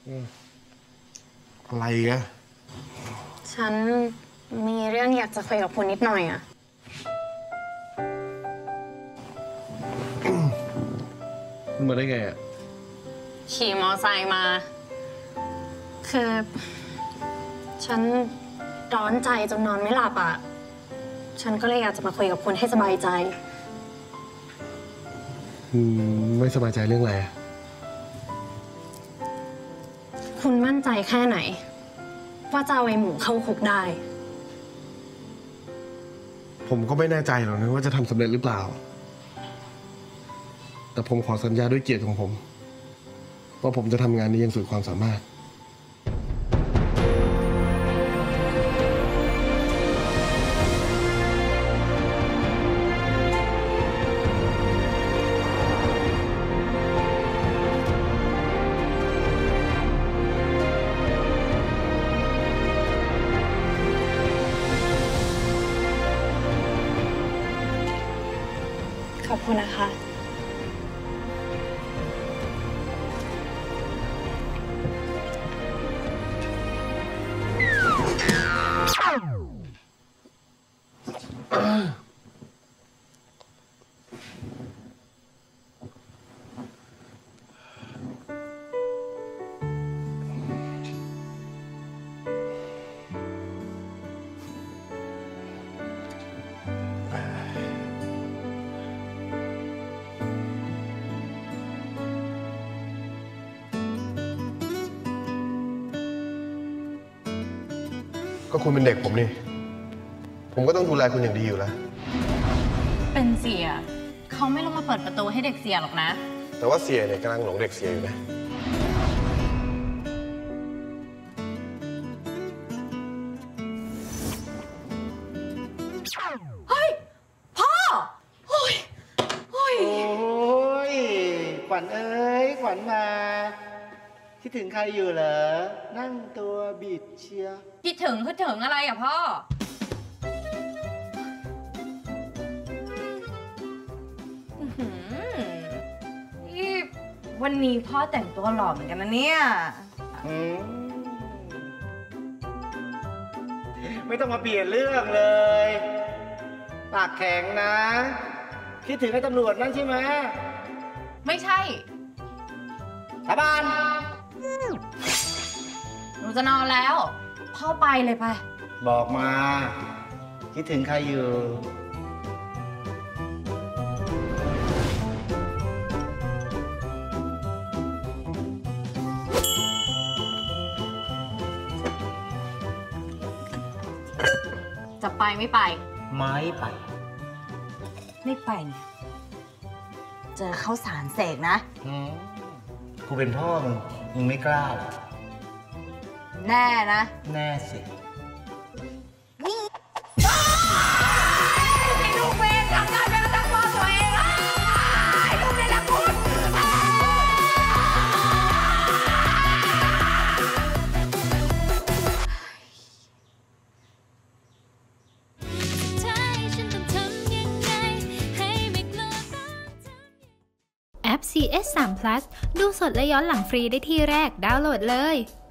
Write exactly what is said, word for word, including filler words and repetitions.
อะไรอะฉันมีเรื่องอยากจะคุยกับคุณนิดหน่อยอะมาได้ไงอะขี่มอไซค์มาคือฉันร้อนใจจนนอนไม่หลับอะฉันก็เลยอยากจะมาคุยกับคุณให้สบายใจอืมไม่สบายใจเรื่องอะไรอะคุณมั่นใจแค่ไหนว่าจะเอาไอ้หมูเข้าคุกได้ผมก็ไม่แน่ใจหรอกนะว่าจะทำสำเร็จหรือเปล่าแต่ผมขอสัญญาด้วยเกียรติของผมว่าผมจะทำงานนี้อย่างสุดความสามารถขอบคุณนะคะก็คุณเป็นเด็กผมนี่ผมก็ต้องดูแลคุณอย่างดีอยู่แล้วเป็นเสียเขาไม่ลงมาเปิดประตูให้เด็กเสียหรอกนะแต่ว่าเสียเนี่ยกำลังหลงเด็กเสียอยู่นะเฮ้ยพ่อโอ้ยโอ้ยโอ้ยขวัญเอ้ยขวัญมาคิดถึงใครอยู่เหรอนั่งตัวบิดเชียคิดถึงคิดถึงอะไรอ่ะพ่อนี่วันนี้พ่อแต่งตัวหล่อเหมือนกันนะเนี่ยไม่ต้องมาเปลี่ยนเรื่องเลย ปากแข็งนะคิดถึงไอ้ตำรวจนั่นใช่ไหมไม่ใช่สาบานหนูจะนอนแล้วพ่อไปเลยไปบอกมาคิดถึงใครอยู่จะไปไม่ไปไม่ไปไม่ไปเนี่ยเจอข้าวสารเสกนะกูเป็นพ่อมึงมึงไม่กล้าหรอแน่นะแน่สิไอ้ลูกเวรทำงานเป็นตั้งพ่อตัวเองไอ้ลูกในละคุณแอป ซี เอส สาม พลัส ดูสดและย้อนหลังฟรีได้ที่แรกดาวน์โหลดเลย